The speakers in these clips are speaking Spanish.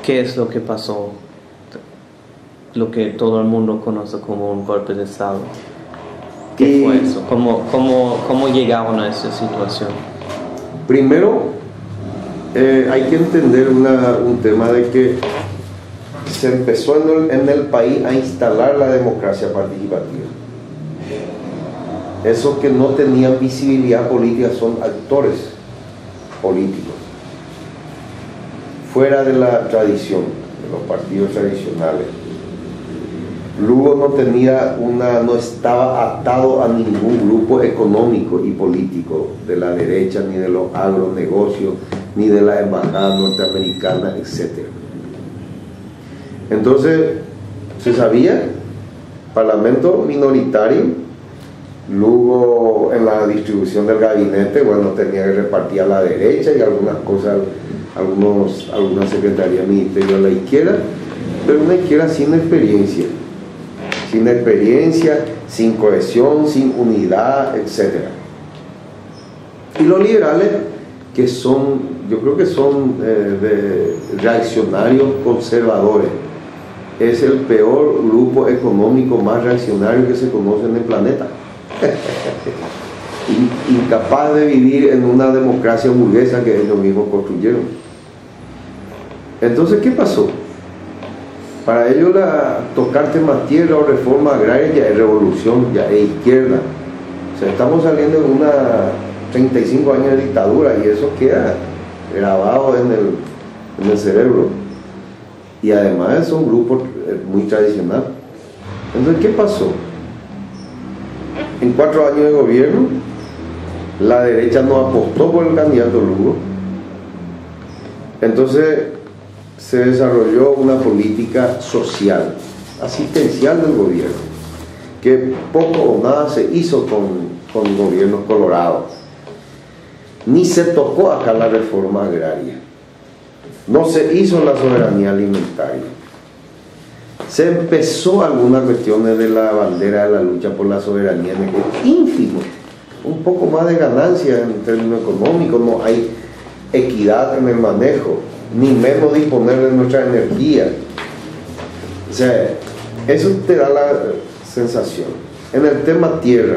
¿Qué es lo que pasó? Lo que todo el mundo conoce como un golpe de Estado. ¿Qué fue eso? ¿Cómo llegaron a esa situación? Primero, hay que entender un tema de que se empezó en el país a instalar la democracia participativa. Esos que no tenían visibilidad política son actores políticos, fuera de la tradición, de los partidos tradicionales. Lugo no estaba atado a ningún grupo económico y político de la derecha, ni de los agronegocios, ni de la embajada norteamericana, etc. Entonces, se sabía, parlamento minoritario. Lugo, en la distribución del gabinete, bueno, tenía que repartir a la derecha y algunas cosas, alguna secretaría de ministerio a la izquierda, pero una izquierda sin experiencia, sin cohesión, sin unidad, etc. Y los liberales, que son, yo creo que son reaccionarios conservadores, es el peor grupo económico más reaccionario que se conoce en el planeta. Incapaz de vivir en una democracia burguesa que ellos mismos construyeron. Entonces, ¿qué pasó? Para ellos tocar temas tierra o reforma agraria ya es revolución, ya es izquierda. O sea, estamos saliendo de una 35 años de dictadura y eso queda grabado en el cerebro. Y además son grupos muy tradicionales. Entonces, ¿qué pasó? En 4 años de gobierno, la derecha no apostó por el candidato Lugo. Entonces se desarrolló una política social, asistencial del gobierno, que poco o nada se hizo con gobiernos colorados. Ni se tocó acá la reforma agraria. No se hizo la soberanía alimentaria. Se empezó algunas cuestiones de la bandera de la lucha por la soberanía, ínfimo, un poco más de ganancia en términos económicos, no hay equidad en el manejo, ni menos disponer de nuestra energía. O sea, eso te da la sensación. En el tema tierra,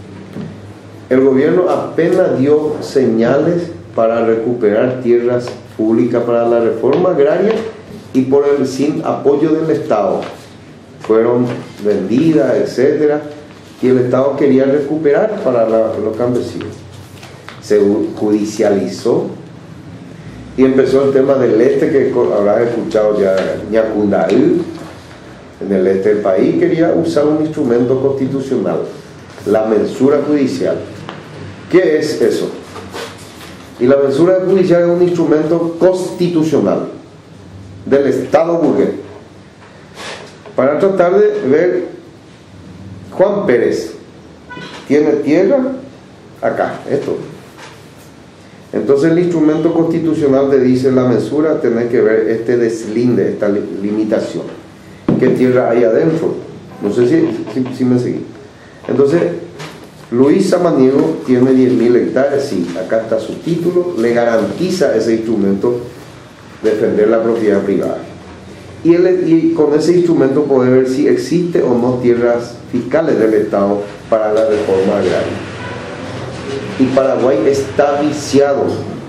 el gobierno apenas dio señales para recuperar tierras públicas para la reforma agraria, y sin apoyo del Estado fueron vendidas, etcétera, y el Estado quería recuperar para los campesinos. Se judicializó y empezó el tema del este, que habrás escuchado ya. Ñacundaí, en el este del país, quería usar un instrumento constitucional, la mensura judicial. ¿Qué es eso? Y la mensura judicial es un instrumento constitucional del Estado burgués, para tratar de ver, Juan Pérez tiene tierra acá, esto. Entonces el instrumento constitucional te dice, la mensura, tenés que ver este deslinde, esta limitación, qué tierra hay adentro. No sé si me seguí. Entonces Luis Samaniego tiene 10.000 hectáreas, sí, acá está su título, le garantiza ese instrumento defender la propiedad privada. Y con ese instrumento puede ver si existe o no tierras fiscales del Estado para la reforma agraria. Y Paraguay está viciado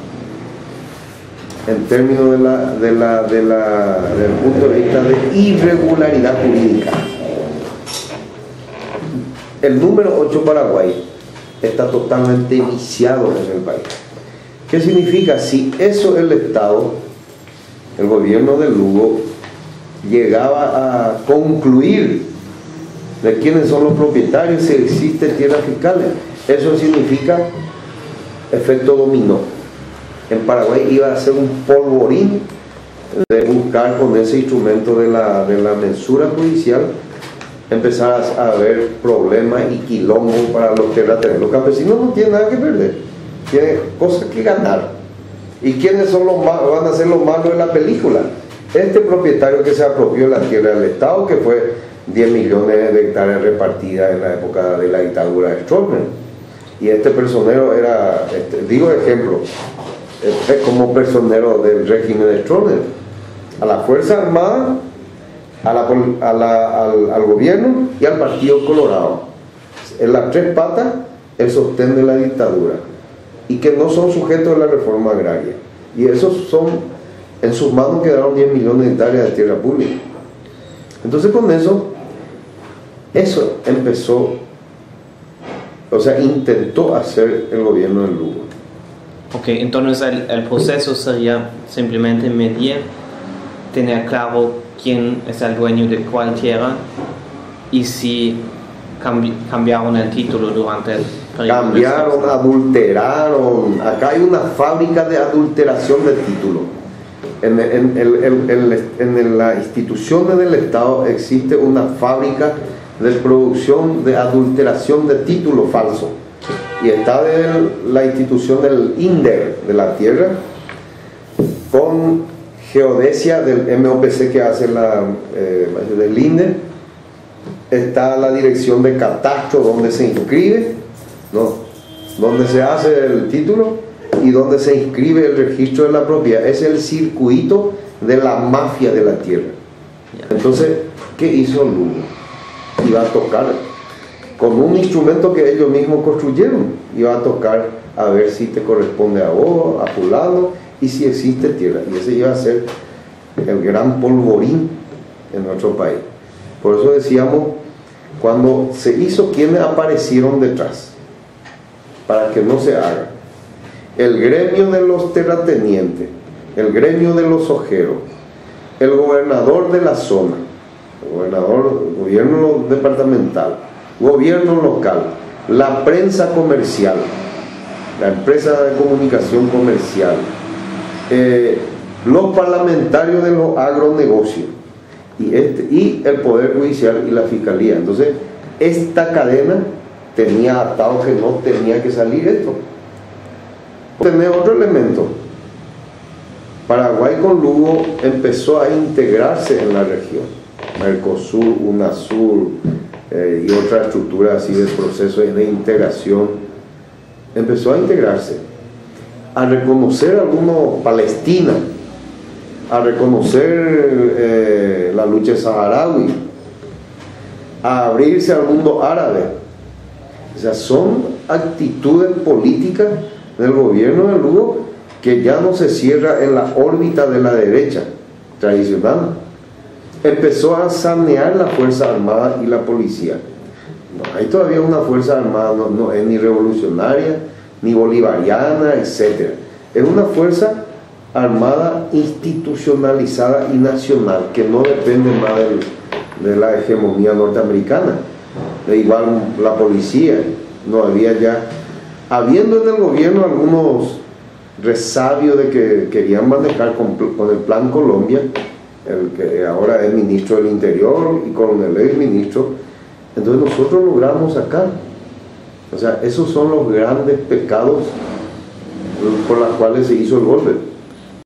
en términos del punto de vista de irregularidad jurídica. El número 8, Paraguay, está totalmente viciado en el país. ¿Qué significa? Si eso el Estado, el gobierno de Lugo, llegaba a concluir de quiénes son los propietarios, si existen tierras fiscales, eso significa efecto dominó. En Paraguay iba a ser un polvorín de buscar con ese instrumento de la mensura judicial, empezar a haber problemas y quilombos para los terratenientes. Los campesinos no tienen nada que perder, tienen cosas que ganar. ¿Y quiénes son van a ser los malos de la película? Este propietario que se apropió de la tierra del Estado, que fue 10 millones de hectáreas repartidas en la época de la dictadura de Stroessner. Y este personero era, digo ejemplo, es como personero del régimen de Stroessner. a la Fuerza Armada, al gobierno y al Partido Colorado. En las tres patas, el sostén de la dictadura, y que no son sujetos de la reforma agraria. Y esos son, en sus manos quedaron 10 millones de hectáreas de tierra pública. Entonces con eso empezó, o sea, intentó hacer el gobierno de Lugo. Ok, entonces el proceso sería simplemente medir, tener claro quién es el dueño de cuál tierra y si cambiaron el título durante el periodo. Cambiaron, adulteraron. Acá hay una fábrica de adulteración de título. En las instituciones del Estado existe una fábrica de producción de adulteración de título falso. Y está la institución del INDER de la tierra con geodesia del MOPC que hace del INDER. Está la dirección de catastro donde se inscribe, ¿no?, donde se hace el título y donde se inscribe el registro de la propiedad. Es el circuito de la mafia de la tierra. Entonces, ¿qué hizo Lugo? Iba a tocar con un instrumento que ellos mismos construyeron. Iba a tocar a ver si te corresponde a vos, a fulano, y si existe tierra. Y ese iba a ser el gran polvorín en nuestro país. Por eso decíamos, cuando se hizo, ¿quiénes aparecieron detrás? Para que no se haga. El gremio de los terratenientes, el gremio de los ojeros, el gobernador de la zona, el gobierno departamental, gobierno local, la prensa comercial, la empresa de comunicación comercial, los parlamentarios de los agronegocios y el Poder Judicial y la Fiscalía. Entonces, esta cadena tenía atado que no tenía que salir esto. Tener otro elemento. Paraguay con Lugo empezó a integrarse en la región. Mercosur, UNASUR y otra estructura así de proceso de integración. Empezó a integrarse, a reconocer algunos Palestina, a reconocer la lucha saharaui, a abrirse al mundo árabe. O sea, son actitudes políticas del gobierno de Lugo que ya no se cierra en la órbita de la derecha tradicional. Empezó a sanear la Fuerza Armada y la policía. No hay todavía una Fuerza Armada, no es ni revolucionaria, ni bolivariana, etc. Es una Fuerza Armada institucionalizada y nacional, que no depende más de la hegemonía norteamericana. De igual la policía, no había ya, habiendo en el gobierno algunos resabios de que querían manejar con el Plan Colombia, el que ahora es ministro del Interior y coronel ex ministro. Entonces nosotros logramos sacar, o sea, esos son los grandes pecados por los cuales se hizo el golpe.